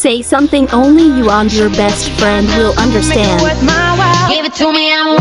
Say something only you and your best friend will understand. Give it to me, I'm